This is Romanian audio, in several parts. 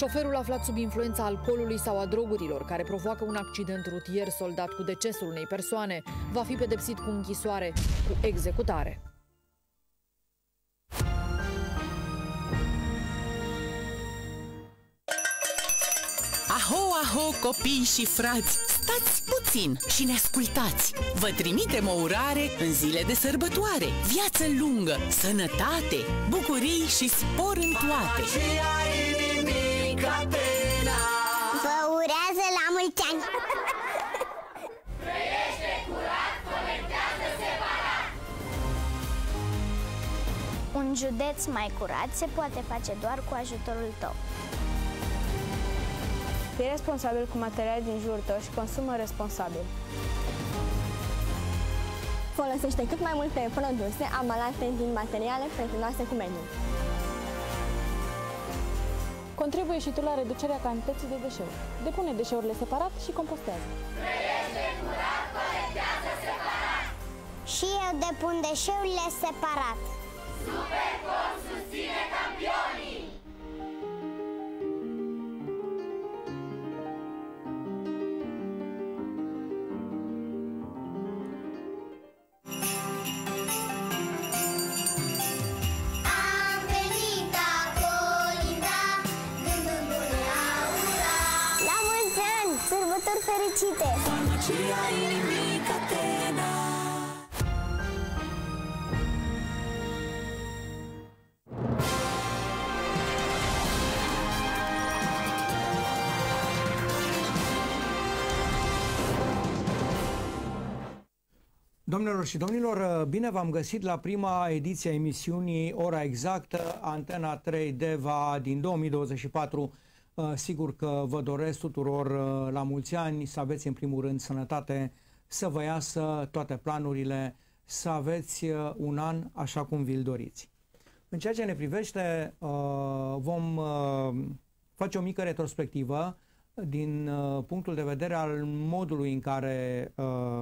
Șoferul aflat sub influența alcoolului sau a drogurilor, care provoacă un accident rutier soldat cu decesul unei persoane, va fi pedepsit cu închisoare, cu executare. Aho, aho, copii și frați, stați puțin și ne ascultați. Vă trimitem o urare în zile de sărbătoare. Viață lungă, sănătate, bucurii și spor în toate. Vă urează la mulți ani! Trăiește curat, conectează separat. Un județ mai curat se poate face doar cu ajutorul tău. Fii responsabil cu materiale din jurul tău și consumă responsabil. Folosește cât mai multe produse ambalate din materiale prietenoase cu mediul. Contribuie și tu la reducerea cantității de deșeuri. Depune deșeurile separat și compostează. Trăiește curat, conectează separat. Și eu depun deșeurile separat. Supercom susține campionii. Sărbători fericite! Farmacia inimii Catena. Doamnelor și domnilor, bine v-am găsit la prima ediție a emisiunii Ora Exactă, Antena 3 Deva din 2024. Sigur că vă doresc tuturor la mulți ani, să aveți în primul rând sănătate, să vă iasă toate planurile, să aveți un an așa cum vi-l doriți. În ceea ce ne privește, vom face o mică retrospectivă din punctul de vedere al modului în care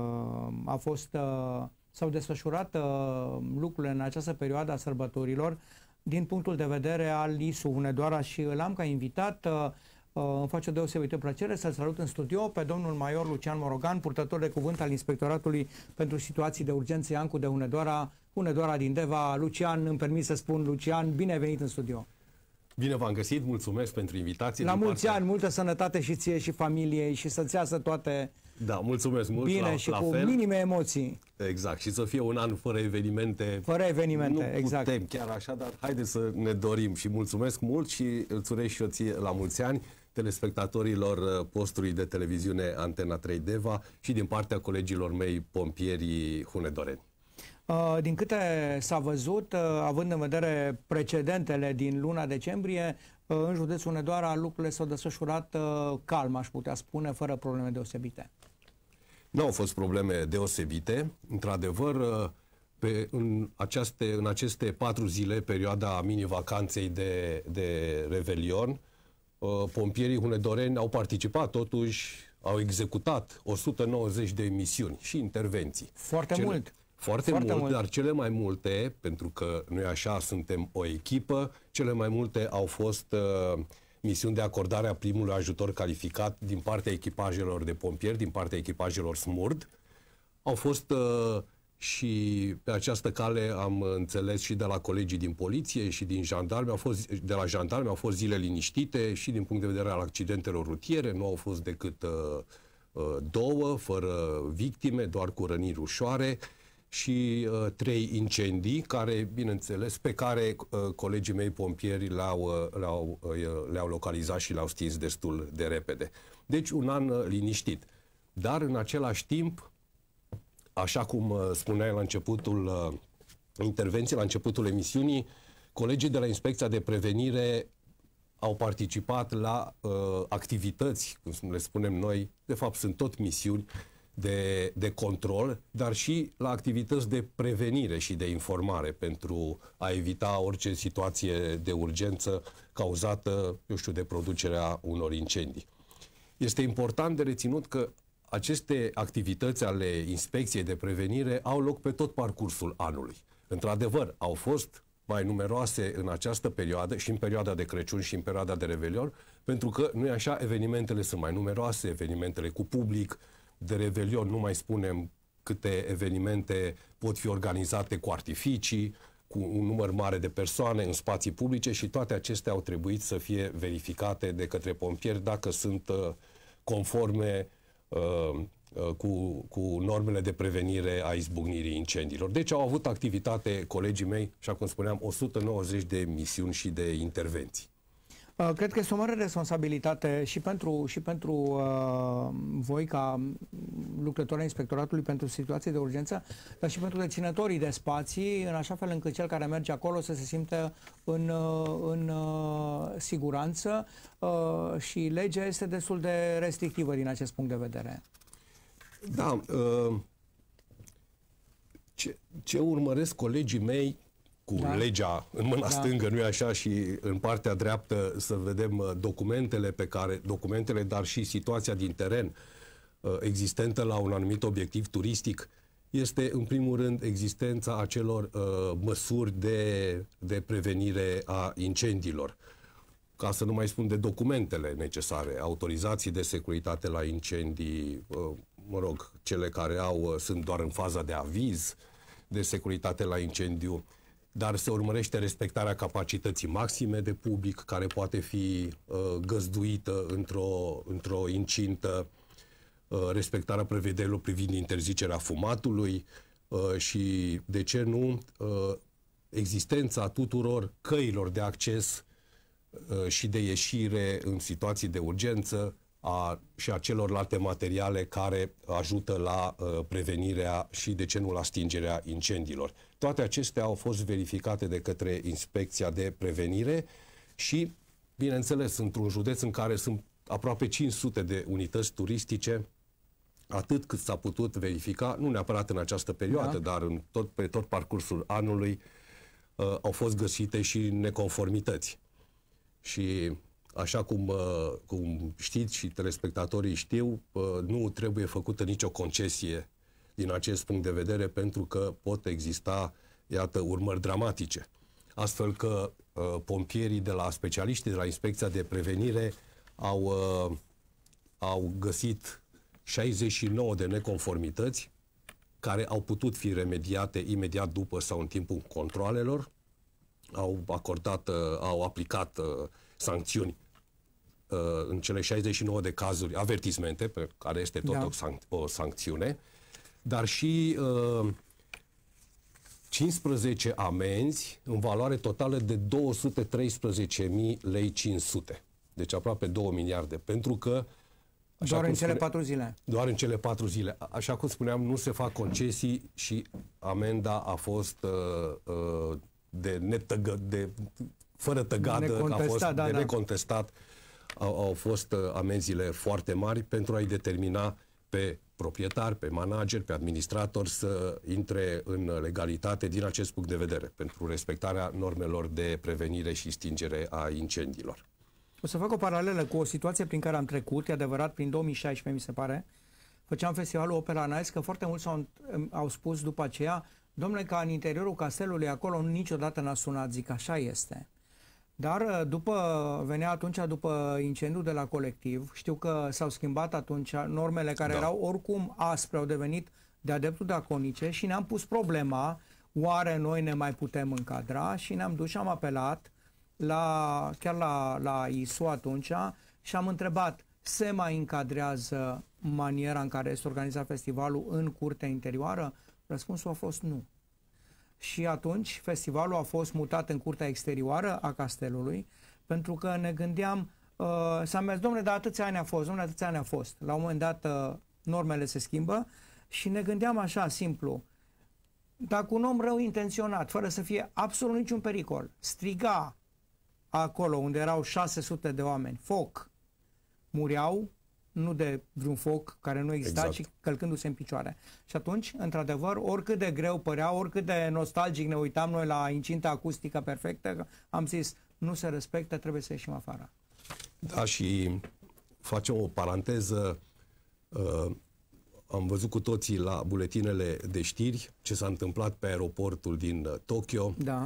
s-au desfășurat lucrurile în această perioadă a sărbătorilor, din punctul de vedere al ISU Hunedoara, și îl am ca invitat. Îmi face o deosebită plăcere să-l salut în studio pe domnul major Lucian Morogan, purtător de cuvânt al Inspectoratului pentru Situații de Urgență Iancu de Hunedoara din Deva. Lucian, îmi permit să spun Lucian, bine ai venit în studio. Bine v-am găsit, mulțumesc pentru invitație. La mulți ani, multă sănătate și ție și familiei și să-ți iasă toate da, mulțumesc mult, bine și cu minime emoții. Exact, și să fie un an fără evenimente. Fără evenimente, nu exact. Putem chiar așa, dar haideți să ne dorim și mulțumesc mult și îți urez și eu ție la mulți ani, telespectatorilor postului de televiziune Antena 3 Deva și din partea colegilor mei pompierii hunedoreni. Din câte s-a văzut, având în vedere precedentele din luna decembrie, în județul Hunedoara lucrurile s-au desfășurat calm, aș putea spune, fără probleme deosebite. Nu au fost probleme deosebite. Într-adevăr, în aceste 4 zile, perioada mini-vacanței de Revelion, pompierii hunedoreni au participat, totuși au executat 190 de misiuni și intervenții. Foarte mult. Foarte mult, dar cele mai multe, pentru că noi așa suntem o echipă, cele mai multe au fost misiuni de acordare a primului ajutor calificat din partea echipajelor de pompieri, din partea echipajelor SMURD. Au fost și pe această cale am înțeles și de la colegii din poliție și din jandarmi, de la jandarmi au fost zile liniștite și din punct de vedere al accidentelor rutiere, nu au fost decât 2, fără victime, doar cu răniri ușoare, și 3 incendii care, bineînțeles, pe care colegii mei pompieri le-au localizat și le-au stins destul de repede. Deci un an liniștit. Dar în același timp, așa cum spuneai la începutul intervenției, la începutul emisiunii, colegii de la Inspecția de Prevenire au participat la activități, cum le spunem noi, de fapt sunt tot misiuni de control, dar și la activități de prevenire și de informare pentru a evita orice situație de urgență cauzată, eu știu, de producerea unor incendii. Este important de reținut că aceste activități ale Inspecției de Prevenire au loc pe tot parcursul anului. Într-adevăr, au fost mai numeroase în această perioadă, și în perioada de Crăciun și în perioada de Revelion, pentru că, nu-i așa, evenimentele sunt mai numeroase, evenimentele cu public, de Revelion nu mai spunem câte evenimente pot fi organizate cu artificii, cu un număr mare de persoane în spații publice, și toate acestea au trebuit să fie verificate de către pompieri dacă sunt conforme cu normele de prevenire a izbucnirii incendiilor. Deci au avut activitate colegii mei, așa cum spuneam, 190 de misiuni și de intervenții. Cred că este o mare responsabilitate și pentru voi ca lucrători ai Inspectoratului pentru situații de urgență, dar și pentru deținătorii de spații, în așa fel încât cel care merge acolo să se simtă în siguranță, și legea este destul de restrictivă din acest punct de vedere. Da. Ce urmăresc colegii mei cu legea în mâna stângă, nu-i așa, și în partea dreaptă să vedem documentele, dar și situația din teren existentă la un anumit obiectiv turistic, este în primul rând existența acelor măsuri de prevenire a incendiilor. Ca să nu mai spun de documentele necesare, autorizații de securitate la incendii, cele care sunt doar în faza de aviz de securitate la incendiu, dar se urmărește respectarea capacității maxime de public care poate fi găzduită într-o incintă, respectarea prevederilor privind interzicerea fumatului și, de ce nu, existența tuturor căilor de acces și de ieșire în situații de urgență și a celorlalte materiale care ajută la prevenirea și, de ce nu, la stingerea incendiilor. Toate acestea au fost verificate de către Inspecția de Prevenire și, bineînțeles, într-un județ în care sunt aproape 500 de unități turistice, atât cât s-a putut verifica, nu neapărat în această perioadă, dar pe tot parcursul anului, au fost găsite și neconformități. Și așa cum știți și telespectatorii știu, nu trebuie făcută nicio concesie din acest punct de vedere, pentru că pot exista, iată, urmări dramatice. Astfel că pompierii specialiștii de la Inspecția de Prevenire au găsit 69 de neconformități care au putut fi remediate imediat după sau în timpul controalelor. Au aplicat sancțiuni în cele 69 de cazuri, avertismente, pe care este tot o sancțiune, dar și 15 amenzi în valoare totală de 213.000 lei 500. Deci aproape 2 miliarde, pentru că doar în cele 4 zile. Doar în cele 4 zile. Așa cum spuneam, nu se fac concesii și amenda a fost fără tăgadă, a fost de necontestat. Au fost amenziile foarte mari pentru a-i determina pe proprietari, pe manageri, pe administratori să intre în legalitate din acest punct de vedere, pentru respectarea normelor de prevenire și stingere a incendiilor. O să fac o paralelă cu o situație prin care am trecut, e adevărat, prin 2016, mi se pare. Făceam festivalul Opera Nights, că foarte mulți au spus după aceea, domnule, că în interiorul castelului acolo niciodată n-a sunat, zic, așa este. Dar venea atunci după incendiul de la Colectiv, știu că s-au schimbat atunci normele care erau oricum aspre, au devenit de-a dreptul draconice și ne-am pus problema, oare noi ne mai putem încadra, și ne-am dus și am apelat chiar la ISU atunci și am întrebat, se mai încadrează maniera în care este organizat festivalul în curtea interioară? Răspunsul a fost nu. Și atunci festivalul a fost mutat în curtea exterioară a castelului, pentru că ne gândeam, s-a mers, domnule, dar atâția ani a fost, domnule, atâția ani a fost. La un moment dat normele se schimbă și ne gândeam așa, simplu, dacă un om rău intenționat, fără să fie absolut niciun pericol, striga acolo unde erau 600 de oameni, foc, mureau, nu de vreun foc care nu exista, ci călcându-se în picioare. Și atunci, într-adevăr, oricât de greu părea, oricât de nostalgic ne uitam noi la incinta acustică perfectă, am zis, nu se respectă, trebuie să ieșim afară. Da, și facem o paranteză. Am văzut cu toții la buletinele de știri ce s-a întâmplat pe aeroportul din Tokyo. Da.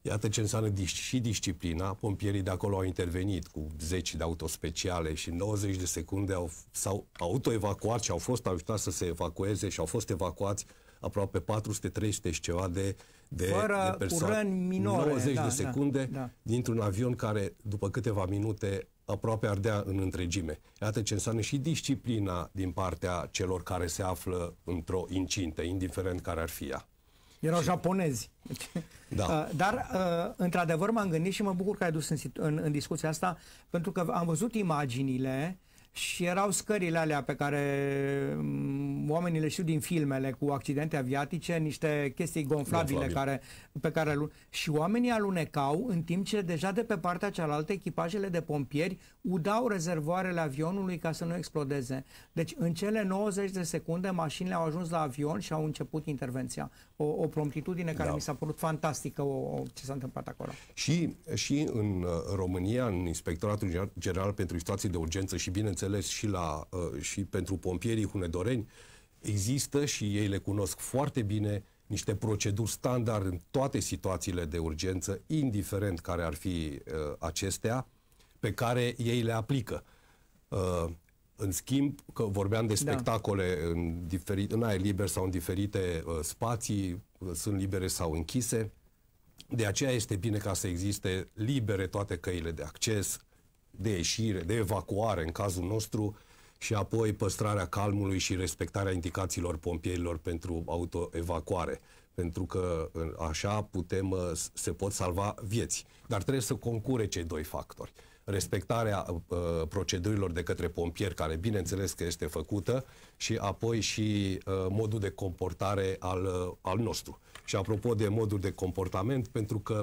Iată ce înseamnă și disciplina. Pompierii de acolo au intervenit cu 10 de autospeciale și în 90 de secunde s-au autoevacuat și au fost ajutați să se evacueze și au fost evacuați aproape 400-300 și ceva de persoane. Minore, 90 de secunde da. dintr-un avion care, după câteva minute, aproape ardea în întregime. Iată ce înseamnă și disciplina din partea celor care se află într-o incintă, indiferent care ar fi ea. Erau japonezi. Da. Dar, într-adevăr, m-am gândit și mă bucur că ai dus în discuția asta, pentru că am văzut imaginile și erau scările alea pe care oamenii le știu din filmele cu accidente aviatice, niște chestii gonflabile pe care și oamenii alunecau în timp ce deja de pe partea cealaltă echipajele de pompieri udau rezervoarele avionului ca să nu explodeze. Deci în cele 90 de secunde mașinile au ajuns la avion și au început intervenția. O promptitudine care mi s-a părut fantastică ce s-a întâmplat acolo. Și în România, în Inspectoratul General pentru Situații de Urgență și bineînțeles și pentru pompierii hunedoreni, există și ei le cunosc foarte bine niște proceduri standard în toate situațiile de urgență, indiferent care ar fi acestea, pe care ei le aplică. În schimb, că vorbeam de spectacole în aer liber sau în diferite spații, sunt libere sau închise, de aceea este bine ca să existe libere toate căile de acces, de ieșire, de evacuare în cazul nostru și apoi păstrarea calmului și respectarea indicațiilor pompierilor pentru autoevacuare. Pentru că așa se pot salva vieți. Dar trebuie să concure cei doi factori. Respectarea procedurilor de către pompieri, care bineînțeles că este făcută, și apoi și modul de comportare al nostru. Și apropo de modul de comportament, pentru că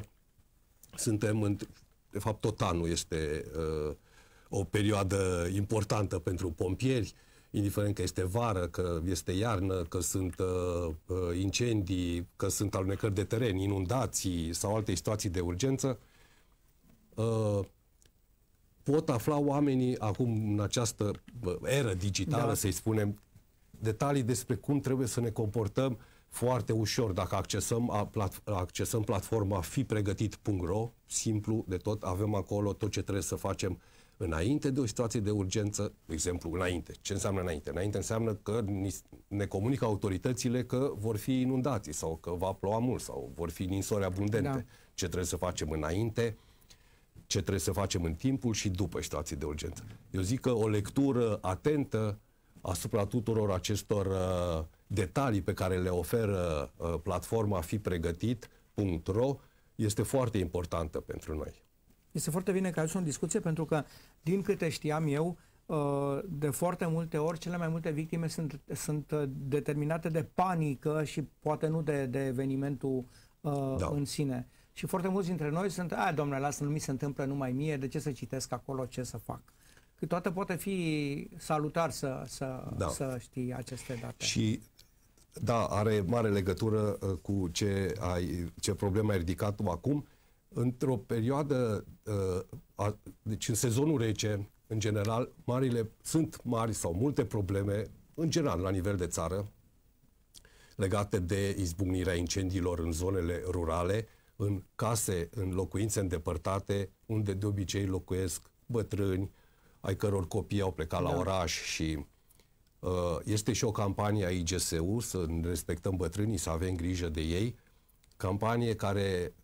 de fapt, tot anul este o perioadă importantă pentru pompieri, indiferent că este vară, că este iarnă, că sunt incendii, că sunt alunecări de teren, inundații sau alte situații de urgență. Pot afla oamenii acum în această eră digitală, să-i spunem, detalii despre cum trebuie să ne comportăm foarte ușor. Dacă accesăm platforma fipregătit.ro, simplu de tot, avem acolo tot ce trebuie să facem înainte de o situație de urgență. De exemplu, înainte. Ce înseamnă înainte? Înainte înseamnă că ne comunică autoritățile că vor fi inundații sau că va ploua mult sau vor fi ninsori abundente. Da. Ce trebuie să facem înainte, ce trebuie să facem în timpul și după situații de urgență. Eu zic că o lectură atentă asupra tuturor acestor detalii pe care le oferă platforma fipregătit.ro este foarte importantă pentru noi. Este foarte bine că ai adus o discuție, pentru că, din câte știam eu, de foarte multe ori, cele mai multe victime sunt determinate de panică și poate nu de evenimentul în sine. Și foarte mulți dintre noi sunt, domnule, lasă, nu mi se întâmplă numai mie, de ce să citesc acolo, ce să fac? Câteodată poate fi salutar să știi aceste date. Și da, are mare legătură cu ce problemă ai ridicat tu acum. Într-o perioadă, deci în sezonul rece, în general, sunt mari sau multe probleme, în general, la nivel de țară, legate de izbucnirea incendiilor în zonele rurale, în case, în locuințe îndepărtate, unde de obicei locuiesc bătrâni, ai căror copii au plecat la oraș și este și o campanie a IGSU, să ne respectăm bătrânii, să avem grijă de ei, campanie care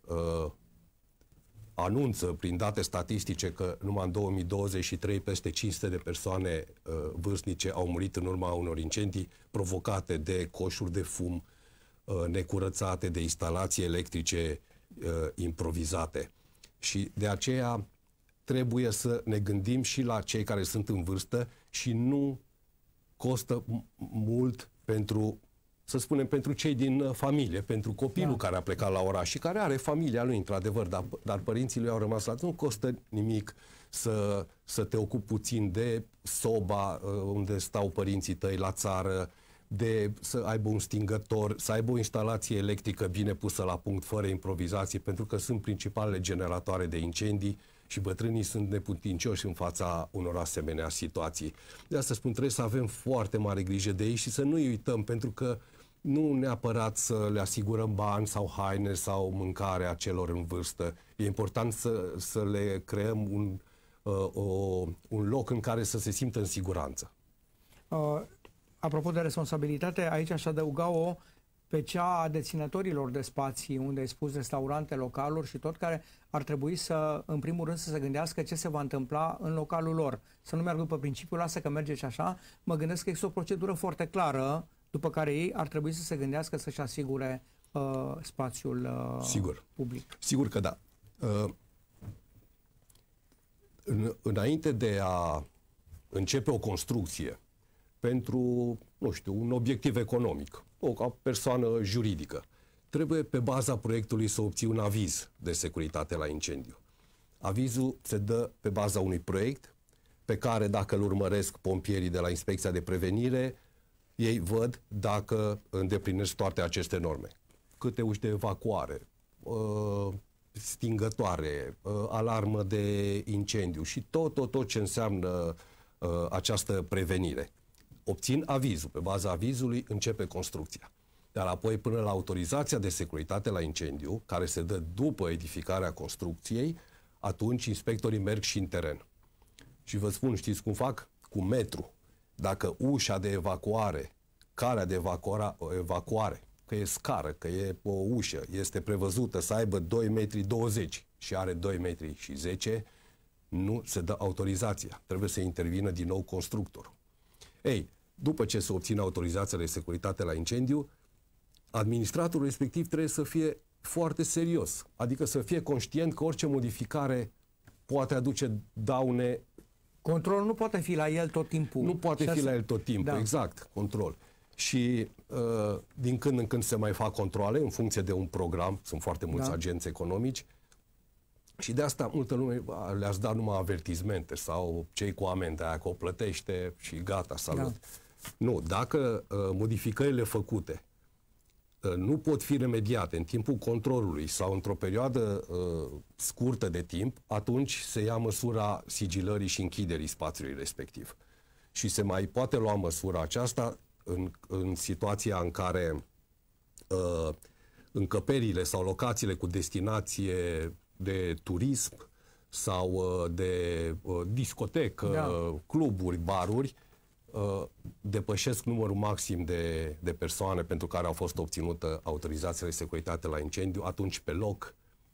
anunță prin date statistice că numai în 2023 peste 500 de persoane vârstnice au murit în urma unor incendii provocate de coșuri de fum necurățate, de instalații electrice improvizate. Și de aceea trebuie să ne gândim și la cei care sunt în vârstă și nu costă mult pentru, să spunem, pentru cei din familie, pentru copilul care a plecat la oraș și care are familia lui, într-adevăr, dar părinții lui au rămas la... Nu costă nimic să te ocupi puțin de soba unde stau părinții tăi la țară, de să aibă un stingător, să aibă o instalație electrică bine pusă la punct, fără improvizații, pentru că sunt principalele generatoare de incendii și bătrânii sunt neputincioși în fața unor asemenea situații. De asta spun, trebuie să avem foarte mare grijă de ei și să nu-i uităm, pentru că nu neapărat să le asigurăm bani sau haine sau mâncare a celor în vârstă. E important să le creăm un loc în care să se simtă în siguranță. Apropo de responsabilitate, aici aș adăuga pe cea a deținătorilor de spații, unde ai spus restaurante, localuri și tot, care ar trebui să, în primul rând, să se gândească ce se va întâmpla în localul lor. Să nu meargă după principiul, lasă că merge și așa. Mă gândesc că există o procedură foarte clară, după care ei ar trebui să se gândească să-și asigure spațiul public. Sigur că da. Înainte de a începe o construcție pentru, nu știu, un obiectiv economic, o persoană juridică, trebuie pe baza proiectului să obții un aviz de securitate la incendiu. Avizul se dă pe baza unui proiect pe care, dacă îl urmăresc pompierii de la Inspecția de Prevenire, ei văd dacă îndeplinești toate aceste norme. Câte uși de evacuare, stingătoare, alarmă de incendiu și tot ce înseamnă această prevenire. Obțin avizul. Pe baza avizului începe construcția. Dar apoi, până la autorizația de securitate la incendiu, care se dă după edificarea construcției, atunci inspectorii merg și în teren. Și vă spun, știți cum fac? Cu metru. Dacă ușa de evacuare, calea de evacuare, că e scară, că e o ușă, este prevăzută să aibă 2,20 metri și are 2,10 metri, nu se dă autorizația. Trebuie să intervină din nou constructorul. Ei, după ce se obține autorizația de securitate la incendiu, administratorul respectiv trebuie să fie foarte serios. Adică să fie conștient că orice modificare poate aduce daune. Controlul nu poate fi la el tot timpul. Nu poate fi la el tot timpul, da. Exact, control. Și din când în când se mai fac controle în funcție de un program. Sunt foarte mulți agenți economici. Și de asta multă lume le-ați dat numai avertizmente sau cei cu amenda aia, că o plătește și gata, salut. Da. Nu, dacă modificările făcute nu pot fi remediate în timpul controlului sau într-o perioadă scurtă de timp, atunci se ia măsura sigilării și închiderii spațiului respectiv. Și se mai poate lua măsura aceasta în situația în care încăperile sau locațiile cu destinație de turism sau de discotecă, cluburi, baruri, depășesc numărul maxim de persoane pentru care au fost obținută autorizația de securitate la incendiu, atunci pe loc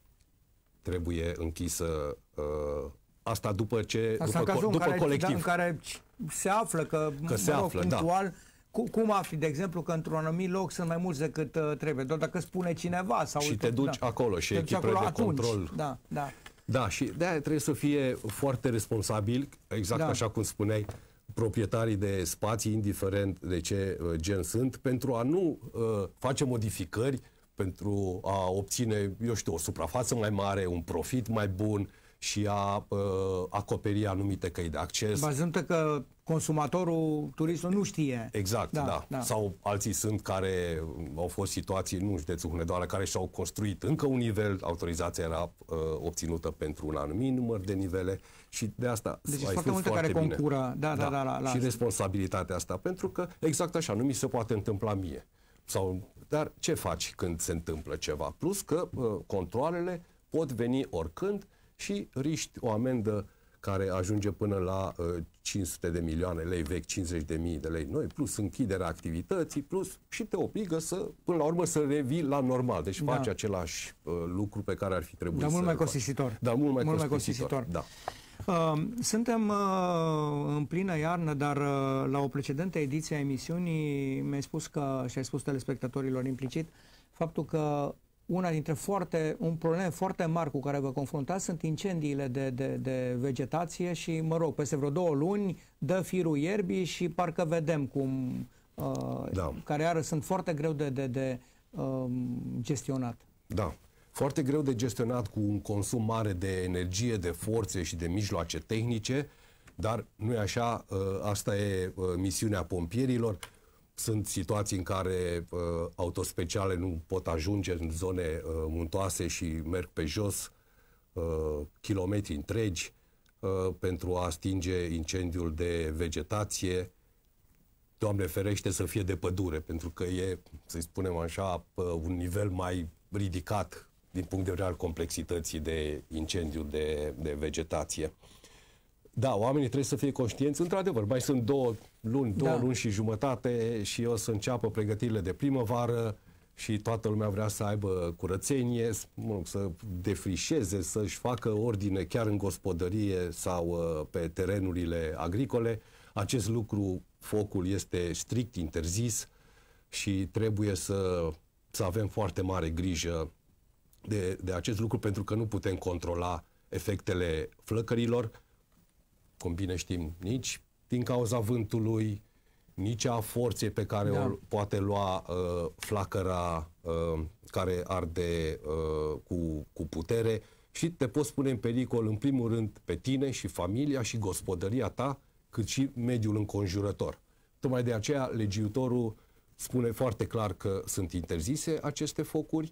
trebuie închisă asta după ce după colectiv. În care se află că se află, punctual, cum afli, de exemplu, că într-un anumit loc sunt mai mulți decât trebuie, doar dacă spune cineva sau și te duci acolo și echipele de control. Da, și de-aia trebuie să fie foarte responsabil, exact așa cum spuneai, proprietarii de spații, indiferent de ce gen sunt, pentru a nu face modificări, pentru a obține, eu știu, o suprafață mai mare, un profit mai bun și a acoperi anumite căi de acces. Bazându-te că consumatorul, turistul nu știe. Exact, da. Sau alții sunt care au fost situații, nu județul Hunedoara, care și-au construit încă un nivel, autorizația era obținută pentru un anumit număr de nivele și de asta deci ai foarte multe care concură. Și responsabilitatea asta, pentru că exact așa, nu mi se poate întâmpla mie. Dar ce faci când se întâmplă ceva? Plus că controalele pot veni oricând și riști o amendă care ajunge până la 500 de milioane lei vechi, 50.000 de lei noi, plus închiderea activității, plus și te obligă să, până la urmă, să revii la normal. Deci faci același lucru pe care ar fi trebuit să... Dar mult mai costisitor. Dar mult mai costisitor. Da. Suntem în plină iarnă, dar la o precedentă ediție a emisiunii mi-ai spus că, și ai spus telespectatorilor implicit, faptul că una dintre probleme foarte mari cu care vă confruntați sunt incendiile de vegetație și, mă rog, peste vreo 2 luni dă firul ierbii și parcă vedem cum, care iară sunt foarte greu de gestionat. Da, foarte greu de gestionat, cu un consum mare de energie, de forțe și de mijloace tehnice, dar nu e așa, asta e misiunea pompierilor. Sunt situații în care autospeciale nu pot ajunge în zone muntoase și merg pe jos kilometri întregi pentru a stinge incendiul de vegetație. Doamne ferește, să fie de pădure, pentru că e, să spunem așa, pe un nivel mai ridicat din punct de vedere al complexității de incendiu de vegetație. Da, oamenii trebuie să fie conștienți, într-adevăr, mai sunt două luni și jumătate și o să înceapă pregătirile de primăvară și toată lumea vrea să aibă curățenie, să defrișeze, să-și facă ordine chiar în gospodărie sau pe terenurile agricole. Acest lucru, focul este strict interzis și trebuie să avem foarte mare grijă de acest lucru, pentru că nu putem controla efectele flăcărilor, cum bine știm, nici din cauza vântului, nici a forței pe care o poate lua flacăra care arde cu putere, și te poți pune în pericol, în primul rând, pe tine și familia și gospodăria ta, cât și mediul înconjurător. Tocmai de aceea legiuitorul spune foarte clar că sunt interzise aceste focuri,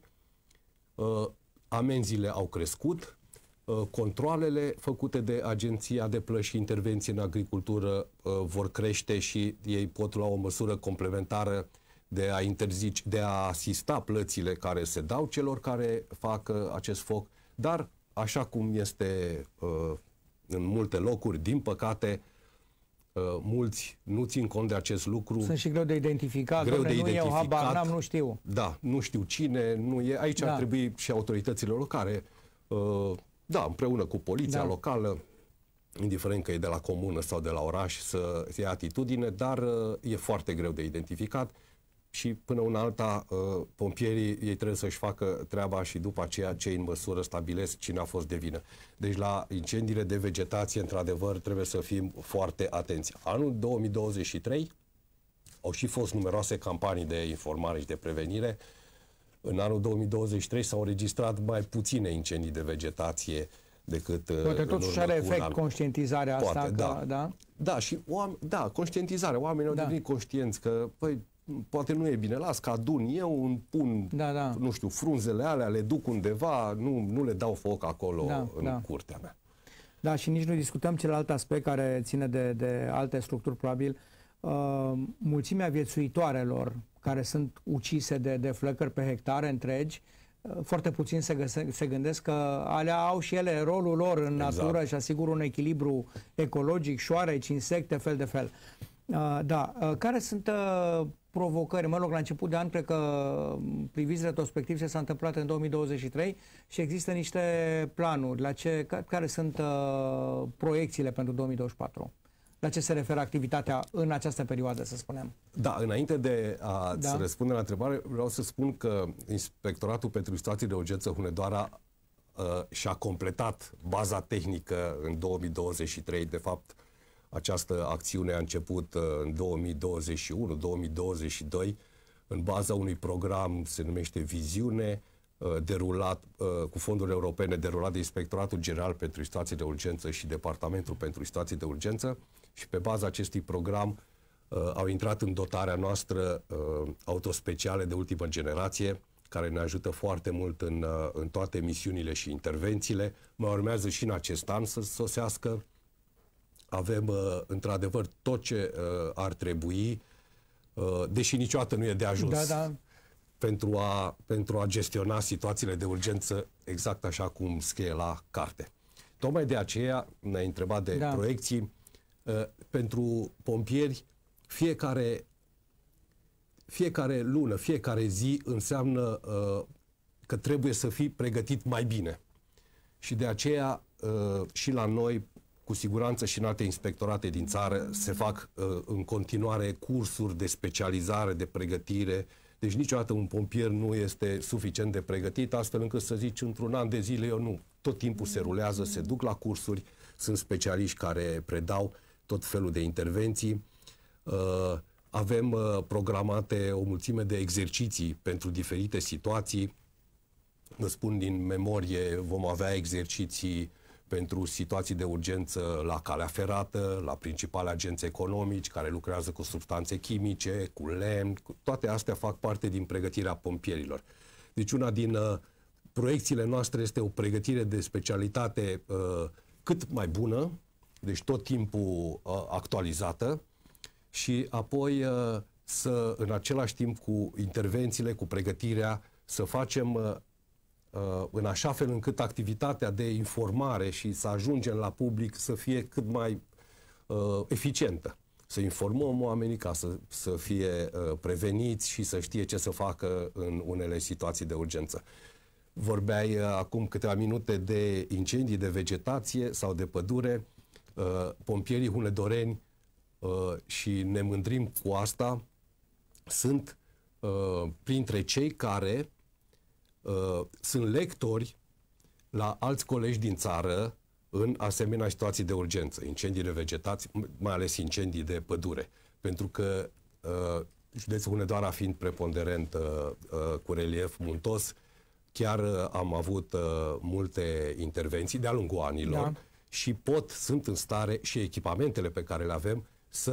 amenziile au crescut, controalele făcute de Agenția de Plăți și Intervenție în Agricultură vor crește și ei pot lua o măsură complementară de a interzice, de a asista plățile care se dau celor care fac acest foc, dar așa cum este în multe locuri, din păcate, mulți nu țin cont de acest lucru. Sunt și greu de identificat. Greu de identificat. Nu eu habar n-am, nu știu. Da, nu știu cine, nu e. Aici ar trebui și autoritățile locale, împreună cu poliția locală, indiferent că e de la comună sau de la oraș, să ia atitudine, dar e foarte greu de identificat și până una alta, pompierii, ei trebuie să-și facă treaba și după aceea cei în măsură stabilesc cine a fost de vină. Deci la incendiile de vegetație, într-adevăr, trebuie să fim foarte atenți. Anul 2023 au și fost numeroase campanii de informare și de prevenire. În anul 2023 s-au înregistrat mai puține incendii de vegetație decât poate totuși are efect conștientizarea asta. Poate, da, și conștientizarea. Oamenii au devenit conștienți că, poate nu e bine, las că adun eu, îmi pun, nu știu, frunzele alea, le duc undeva, nu le dau foc acolo în curtea mea. Da, și nici nu discutăm celălalt aspect care ține de alte structuri, probabil, mulțimea viețuitoarelor care sunt ucise de flăcări pe hectare întregi. Foarte puțin se gândesc că alea au și ele rolul lor în natură și asigură un echilibru ecologic, șoareci, insecte, fel de fel. Care sunt provocări? Mă rog, la început de an, cred că priviți retrospectiv ce s-a întâmplat în 2023 și există niște planuri. Care sunt proiecțiile pentru 2024? La ce se referă activitatea în această perioadă, să spunem? Da, înainte de a-ți răspunde la întrebare, vreau să spun că Inspectoratul pentru Situații de Urgență Hunedoara și-a completat baza tehnică în 2023. De fapt, această acțiune a început în 2021-2022 în baza unui program, se numește Viziune, derulat cu fonduri europene, derulat de Inspectoratul General pentru Situații de Urgență și Departamentul pentru Situații de Urgență, și pe baza acestui program au intrat în dotarea noastră autospeciale de ultimă generație, care ne ajută foarte mult în toate misiunile și intervențiile. Mai urmează și în acest an să sosească. Avem, într-adevăr, tot ce ar trebui, deși niciodată nu e de ajuns, pentru a gestiona situațiile de urgență exact așa cum scrie la carte. Tocmai de aceea ne-ai întrebat de proiecții. Pentru pompieri, fiecare lună, fiecare zi înseamnă că trebuie să fii pregătit mai bine. Și de aceea și la noi, cu siguranță și în alte inspectorate din țară, se fac în continuare cursuri de specializare, de pregătire. Deci niciodată un pompier nu este suficient de pregătit, astfel încât să zici într-un an de zile eu nu. Tot timpul se rulează, se duc la cursuri, sunt specialiști care predau tot felul de intervenții. Avem programate o mulțime de exerciții pentru diferite situații. Vă spun din memorie, vom avea exerciții pentru situații de urgență la calea ferată, la principale agenți economici care lucrează cu substanțe chimice, cu lemn. Toate astea fac parte din pregătirea pompierilor. Deci una din proiecțiile noastre este o pregătire de specialitate cât mai bună, deci tot timpul actualizată, și apoi să, în același timp cu intervențiile, cu pregătirea, să facem în așa fel încât activitatea de informare și să ajungem la public să fie cât mai eficientă. Să informăm oamenii ca să fie preveniți și să știe ce să facă în unele situații de urgență. Vorbeai acum câteva minute de incendii de vegetație sau de pădure. Pompierii hunedoreni, și ne mândrim cu asta, sunt printre cei care sunt lectori la alți colegi din țară în asemenea situații de urgență, incendii de vegetație, mai ales incendii de pădure. Pentru că județul Hunedoara fiind preponderent cu relief muntos, chiar am avut multe intervenții de-a lungul anilor, și sunt în stare, și echipamentele pe care le avem,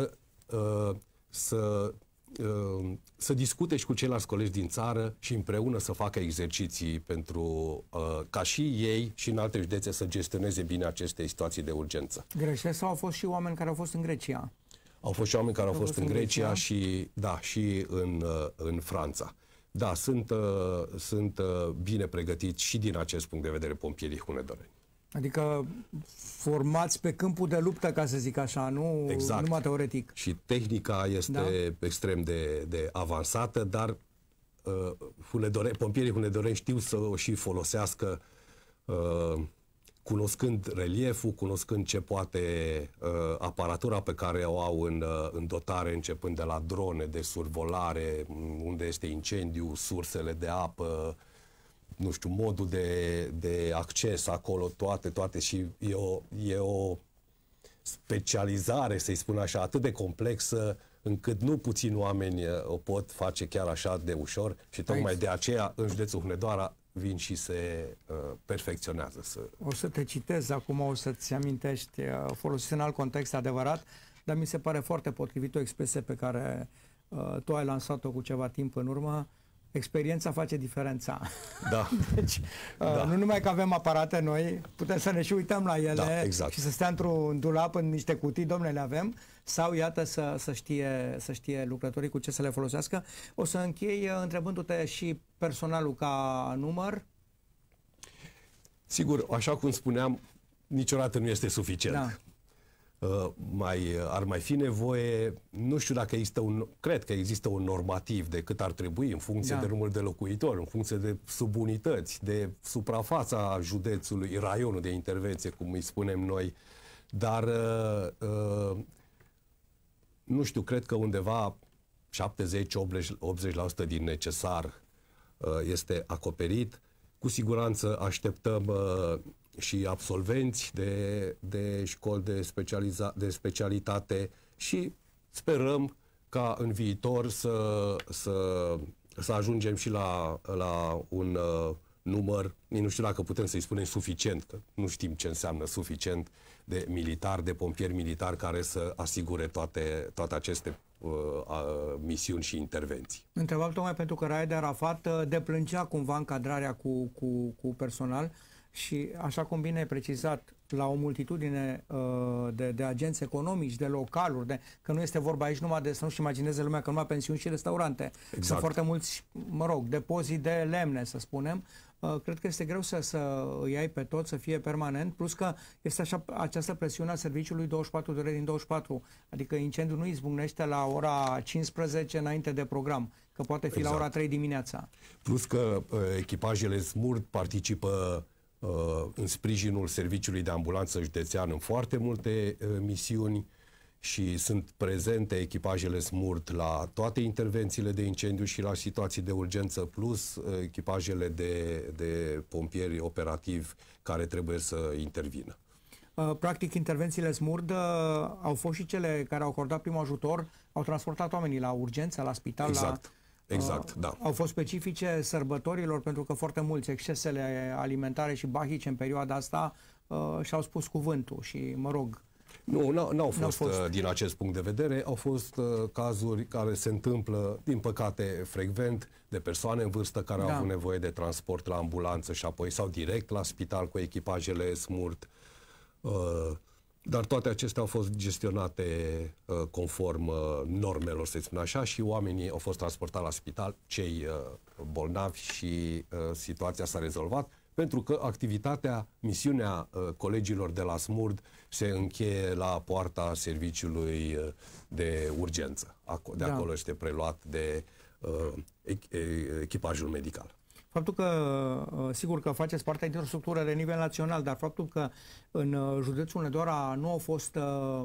să discute și cu ceilalți colegi din țară și împreună să facă exerciții pentru ca și ei și în alte județe să gestioneze bine aceste situații de urgență. Greșesc sau au fost și oameni care au fost în Grecia? Au fost și oameni care au fost în Grecia și, și în Franța. Da, sunt bine pregătiți și din acest punct de vedere pompierii hunedoreni. Adică formați pe câmpul de luptă, ca să zic așa, nu numai teoretic. Și tehnica este extrem de avansată, dar pompierii hunedoreni știu să o și folosească, cunoscând relieful, cunoscând ce poate aparatura pe care o au în dotare, începând de la drone de survolare, unde este incendiu, sursele de apă, nu știu, modul de acces acolo, toate, și e o specializare, să-i spun așa, atât de complexă, încât nu puțini oameni o pot face chiar așa de ușor și tocmai de aceea în județul Hunedoara vin și se perfecționează. O să te citez acum, o să-ți amintești, folosit în alt context adevărat, dar mi se pare foarte potrivit o expresie pe care tu ai lansat-o cu ceva timp în urmă. Experiența face diferența. Da. Deci, nu numai că avem aparate noi, putem să ne și uităm la ele și să stea într-un dulap, în niște cutii, domnule, le avem, sau, iată, să știe lucrătorii cu ce să le folosească. O să închei întrebându-te și personalul ca număr. Sigur, așa cum spuneam, niciodată nu este suficient. Da. Ar mai fi nevoie, nu știu dacă există cred că există un normativ de cât ar trebui în funcție de număr de locuitori, în funcție de subunități, de suprafața județului, raionul de intervenție, cum îi spunem noi, dar nu știu, cred că undeva 70-80% din necesar este acoperit. Cu siguranță așteptăm și absolvenți de școli de specialitate și sperăm ca în viitor să ajungem și la un număr, nu știu dacă putem să-i spunem suficient, că nu știm ce înseamnă suficient, de militari, de pompieri militari care să asigure toate aceste misiuni și intervenții. Întrebam tocmai pentru că Raed Arafat deplângea cumva încadrarea cu personal și, așa cum bine ai precizat, la o multitudine de agenți economici, de localuri, că nu este vorba aici numai de, să nu-și imagineze lumea că numai pensiuni și restaurante. Exact. Sunt foarte mulți, depozit de lemne, să spunem. Cred că este greu să îi ai pe tot, să fie permanent, plus că este această presiune a serviciului 24 de ore din 24. Adică incendiul nu izbucnește la ora 15 înainte de program, că poate fi la ora 3 dimineața. Plus că echipajele SMURD participă în sprijinul Serviciului de Ambulanță Județean în foarte multe misiuni și sunt prezente echipajele SMURD la toate intervențiile de incendiu și la situații de urgență, plus echipajele de pompieri operativi care trebuie să intervină. Practic, intervențiile SMURD au fost și cele care au acordat primul ajutor, au transportat oamenii la urgență, la spital, Exact, da. Au fost specifice sărbătorilor, pentru că foarte mulți excesele alimentare și bahice în perioada asta și-au spus cuvântul și, n-au fost din acest punct de vedere. Au fost cazuri care se întâmplă, din păcate, frecvent, de persoane în vârstă care au avut nevoie de transport la ambulanță și apoi sau direct la spital cu echipajele SMURD. Dar toate acestea au fost gestionate conform normelor, să spun așa, și oamenii au fost transportați la spital, cei bolnavi, și situația s-a rezolvat, pentru că activitatea, misiunea colegilor de la SMURD se încheie la poarta serviciului de urgență. De acolo este preluat de echipajul medical. Faptul că, sigur că faceți parte dintr-o structură de nivel național, dar faptul că în județul Hunedoara nu au fost,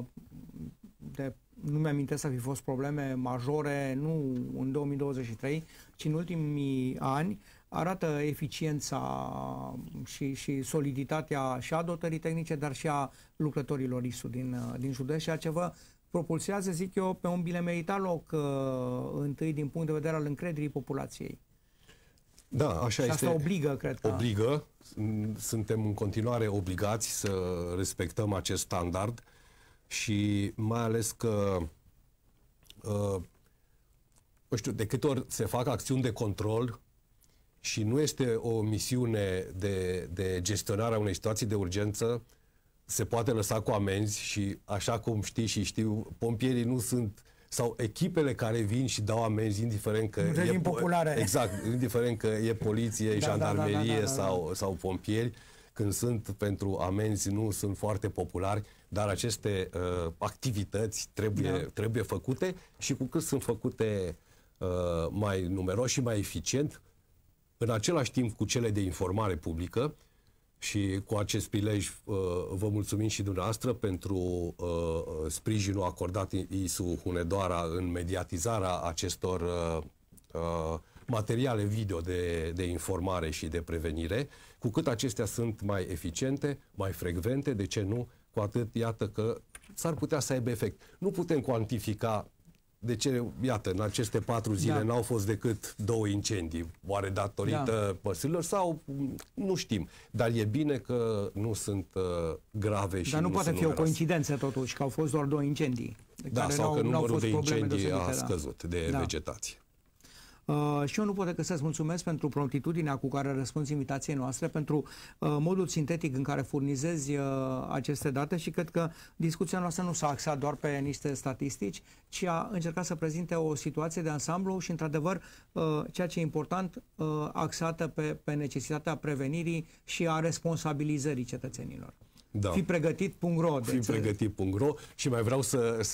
nu mi-amintesc să fi fost probleme majore, nu în 2023, ci în ultimii ani, arată eficiența și soliditatea și a dotării tehnice, dar și a lucrătorilor ISU din județ, ceea ce vă propulsează, zic eu, pe un bine meritat loc întâi din punct de vedere al încrederii populației. Da, așa și este. Asta obligă, cred că. Obligă. Suntem în continuare obligați să respectăm acest standard și mai ales că nu știu, de câte ori se fac acțiuni de control și nu este o misiune de gestionare a unei situații de urgență, se poate lăsa cu amenzi și, așa cum știi și știu, pompierii nu sunt, sau echipele care vin și dau amenzi, indiferent că e populare. Exact, indiferent că e poliție, jandarmerie sau pompieri, când sunt pentru amenzi nu sunt foarte populari, dar aceste activități trebuie făcute și cu cât sunt făcute mai numeros și mai eficient, în același timp cu cele de informare publică. Și cu acest prilej vă mulțumim și dumneavoastră pentru sprijinul acordat ISU Hunedoara în mediatizarea acestor materiale video de informare și de prevenire. Cu cât acestea sunt mai eficiente, mai frecvente, de ce nu, cu atât iată că s-ar putea să aibă efect. Nu putem cuantifica de ce, iată, în aceste 4 zile n-au fost decât 2 incendii, oare datorită măsurilor sau nu știm. Dar e bine că nu sunt grave și dar nu poate fi o coincidență totuși, că au fost doar 2 incendii. Da, sau că numărul de incendii a scăzut de vegetație. Și eu nu pot decât să-ți mulțumesc pentru promptitudinea cu care răspunzi invitației noastre, pentru modul sintetic în care furnizezi aceste date și cred că discuția noastră nu s-a axat doar pe niște statistici, ci a încercat să prezinte o situație de ansamblu și, într-adevăr, ceea ce e important, axată pe necesitatea prevenirii și a responsabilizării cetățenilor. Da. Fipregătit.ro. Fipregătit.ro. Și mai vreau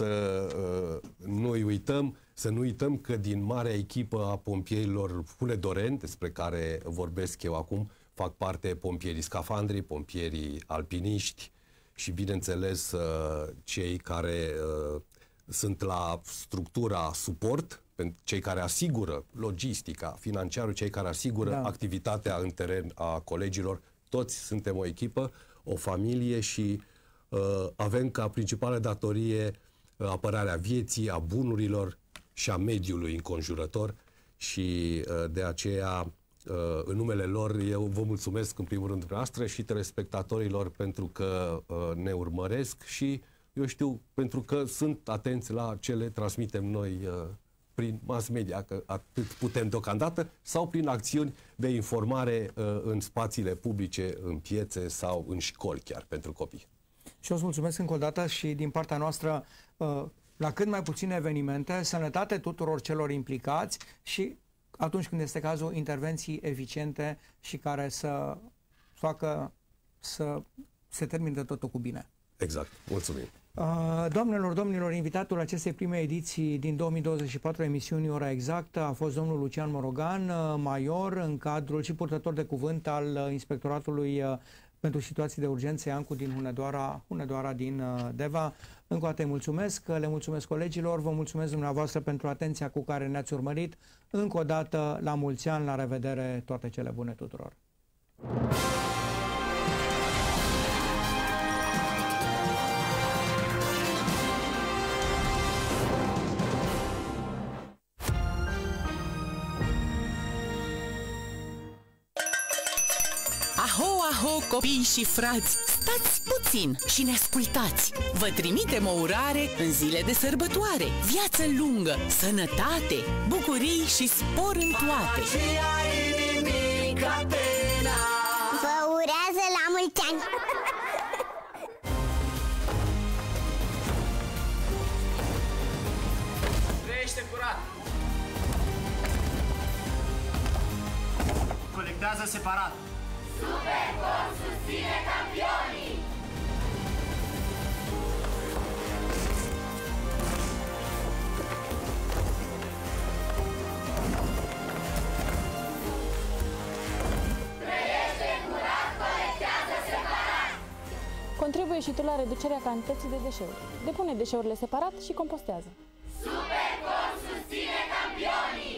să nu uităm, că din marea echipă a pompierilor hunedoreni, despre care vorbesc eu acum, fac parte pompierii scafandri, pompierii alpiniști și, bineînțeles, cei care sunt la structura suport, cei care asigură logistica, financiarul, cei care asigură activitatea în teren a colegilor. Toți suntem o echipă, o familie și avem ca principală datorie apărarea vieții, a bunurilor și a mediului înconjurător și de aceea, în numele lor, eu vă mulțumesc în primul rând dumneavoastră și telespectatorilor pentru că ne urmăresc și, eu știu, pentru că sunt atenți la ce le transmitem noi prin mass media, că atât putem deocamdată, sau prin acțiuni de informare în spațiile publice, în piețe sau în școli chiar pentru copii. Și eu îți mulțumesc încă o dată și din partea noastră la cât mai puține evenimente, sănătate tuturor celor implicați și, atunci când este cazul, intervenții eficiente și care să facă să se termine totul cu bine. Exact. Mulțumim. Doamnelor, domnilor, invitatul acestei prime ediții din 2024 emisiunii Ora Exactă a fost domnul Lucian Morogan, major în cadrul și purtător de cuvânt al Inspectoratului pentru situații de urgență Iancu din Hunedoara din Deva. Încă o dată îi mulțumesc, le mulțumesc colegilor, vă mulțumesc dumneavoastră pentru atenția cu care ne-ați urmărit. Încă o dată, la mulți ani, la revedere, toate cele bune tuturor! Aho, copii și frați, stați puțin și ne ascultați. Vă trimitem o urare în zile de sărbătoare. Viață lungă, sănătate, bucurii și spor în toate. Vă urează la mulți ani! curat. Colectează separat. Supercor susține campionii. Trăiește curat, colectează separat. Contribuie și tu la reducerea cantității de deșeuri. Depune deșeurile separat și compostează. Supercor susține campionii.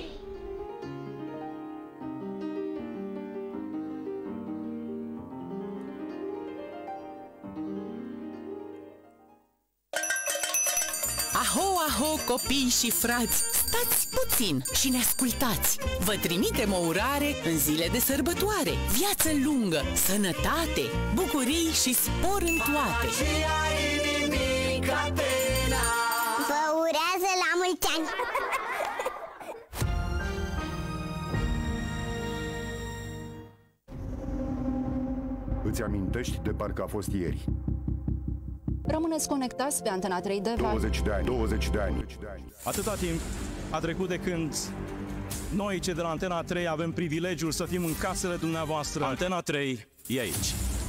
Aho, aho, copii și frați, stați puțin și ne ascultați! Vă trimitem o urare în zile de sărbătoare, viață lungă, sănătate, bucurii și spor în toate! Vă urează la mulți ani! Îți amintești de parcă a fost ieri. Rămâneți conectați pe Antena 3D. 20 de ani, 20 de ani. Atâta timp a trecut de când noi, cei de la Antena 3, avem privilegiul să fim în casele dumneavoastră. Antena 3 e aici.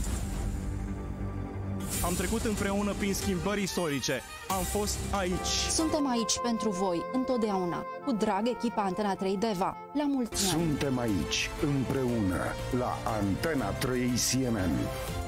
Am trecut împreună prin schimbări istorice. Am fost aici. Suntem aici pentru voi, întotdeauna. Cu drag, echipa Antena 3 Deva. La mulți ani! Suntem aici, împreună, la Antena 3 CNN.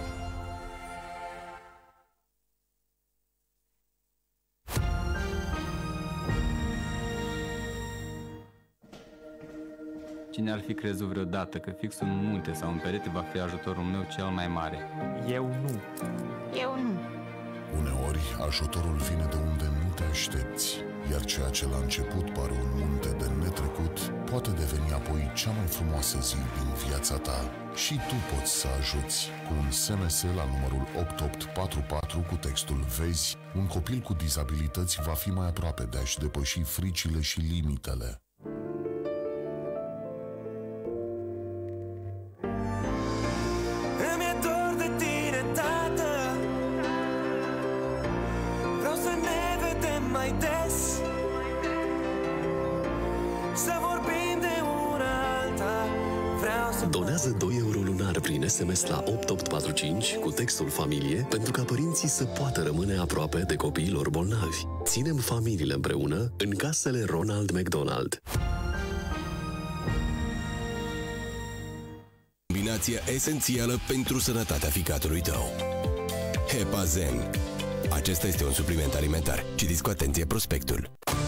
Cine ar fi crezut vreodată că fix un munte sau un perete va fi ajutorul meu cel mai mare? Eu nu. Eu nu. Uneori, ajutorul vine de unde nu te aștepți, iar ceea ce la început pare un munte de netrecut poate deveni apoi cea mai frumoasă zi din viața ta. Și tu poți să ajuți cu un SMS la numărul 8844 cu textul "Vezi, un copil cu dizabilități va fi mai aproape de a-și depăși fricile și limitele." Donează 2 euro lunar prin SMS la 8845 cu textul familie pentru ca părinții să poată rămâne aproape de copiilor bolnavi. Ținem familiile împreună în casele Ronald McDonald. Combinația esențială pentru sănătatea ficatului tău. Hepazen. Acesta este un supliment alimentar. Citiți cu atenție prospectul.